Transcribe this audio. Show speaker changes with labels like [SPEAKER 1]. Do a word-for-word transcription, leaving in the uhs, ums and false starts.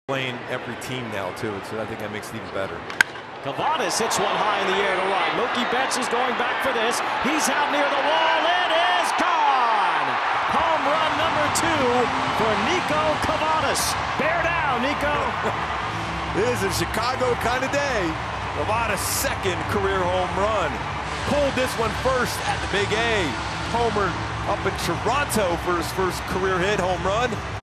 [SPEAKER 1] Playing every team now too, so I think that makes it even better.
[SPEAKER 2] Kavadas hits one high in the air to right. Mookie Betts is going back for this. He's out near the wall. It is gone! Home run number two for Niko Kavadas. Bear down, Niko.
[SPEAKER 1] This is a Chicago kind of day. Kavadas' second career home run. Pulled this one first at the Big A. Homer up in Toronto for his first career hit home run.